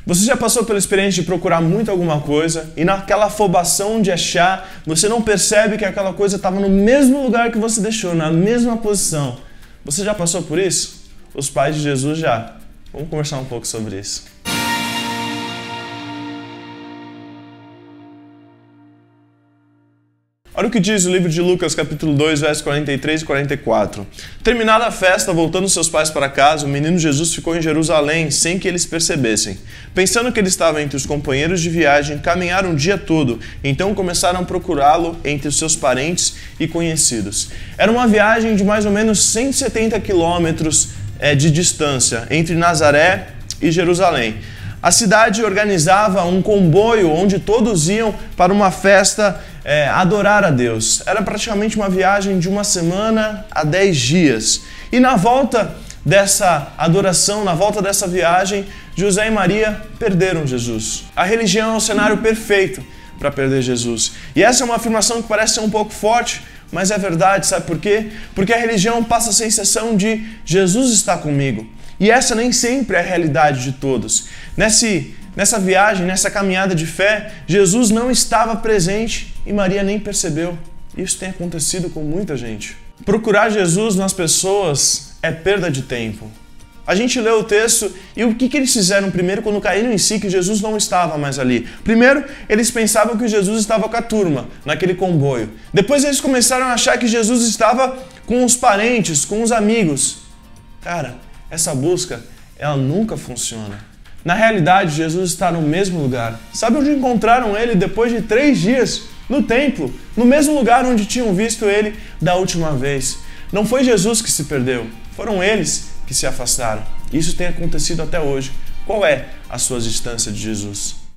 Você já passou pela experiência de procurar muito alguma coisa e naquela afobação de achar, você não percebe que aquela coisa estava no mesmo lugar que você deixou, na mesma posição? Você já passou por isso? Os pais de Jesus já. Vamos conversar um pouco sobre isso. Olha o que diz o livro de Lucas, capítulo 2, versos 43 e 44. Terminada a festa, voltando seus pais para casa, o menino Jesus ficou em Jerusalém, sem que eles percebessem. Pensando que ele estava entre os companheiros de viagem, caminharam o dia todo, então começaram a procurá-lo entre os seus parentes e conhecidos. Era uma viagem de mais ou menos 170 quilômetros de distância, entre Nazaré e Jerusalém. A cidade organizava um comboio onde todos iam para uma festa adorar a Deus. Era praticamente uma viagem de uma semana a 10 dias. E na volta dessa adoração, na volta dessa viagem, José e Maria perderam Jesus. A religião é o cenário perfeito para perder Jesus. E essa é uma afirmação que parece ser um pouco forte, mas é verdade, sabe por quê? Porque a religião passa a sensação de Jesus está comigo. E essa nem sempre é a realidade de todos. Nessa viagem, nessa caminhada de fé, Jesus não estava presente e Maria nem percebeu. Isso tem acontecido com muita gente. Procurar Jesus nas pessoas é perda de tempo. A gente lê o texto e o que eles fizeram primeiro quando caíram em si que Jesus não estava mais ali? Primeiro, eles pensavam que Jesus estava com a turma, naquele comboio. Depois eles começaram a achar que Jesus estava com os parentes, com os amigos. Cara, essa busca, ela nunca funciona. Na realidade, Jesus está no mesmo lugar. Sabe onde encontraram ele depois de 3 dias? No templo, no mesmo lugar onde tinham visto ele da última vez. Não foi Jesus que se perdeu, foram eles que se afastaram. Isso tem acontecido até hoje. Qual é a sua distância de Jesus?